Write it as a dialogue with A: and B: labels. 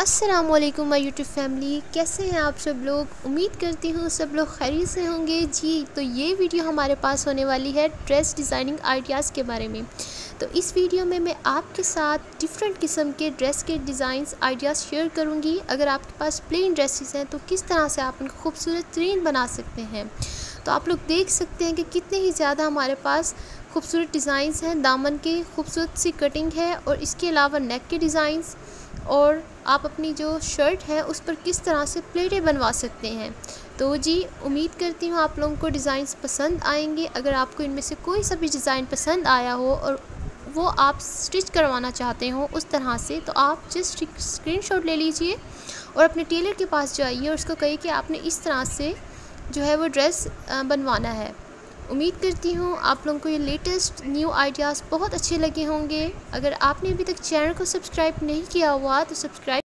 A: अस्सलामुअलैकुम my YouTube family, कैसे हैं आप सब लोग। उम्मीद करती हूँ सब लोग खैरियत से होंगे जी। तो ये वीडियो हमारे पास होने वाली है ड्रेस डिज़ाइनिंग आइडियाज़ के बारे में। तो इस वीडियो में मैं आपके साथ डिफरेंट किस्म के ड्रेस के डिज़ाइंस आइडियाज़ शेयर करूँगी। अगर आपके पास प्लेन ड्रेसेस हैं तो किस तरह से आप उनको खूबसूरत तरीन बना सकते हैं। तो आप लोग देख सकते हैं कि कितने ही ज़्यादा हमारे पास खूबसूरत डिज़ाइंस हैं। दामन की खूबसूरत सी कटिंग है और इसके अलावा नेक के डिज़ाइंस, और आप अपनी जो शर्ट है उस पर किस तरह से प्लेटें बनवा सकते हैं। तो जी उम्मीद करती हूँ आप लोगों को डिज़ाइंस पसंद आएंगे। अगर आपको इनमें से कोई सा भी डिज़ाइन पसंद आया हो और वो आप स्टिच करवाना चाहते हो उस तरह से, तो आप जस्ट स्क्रीनशॉट ले लीजिए और अपने टेलर के पास जाइए और उसको कहिए कि आपने इस तरह से जो है वो ड्रेस बनवाना है। उम्मीद करती हूँ आप लोगों को ये लेटेस्ट न्यू आइडियाज़ बहुत अच्छे लगे होंगे। अगर आपने अभी तक चैनल को सब्सक्राइब नहीं किया हुआ तो सब्सक्राइब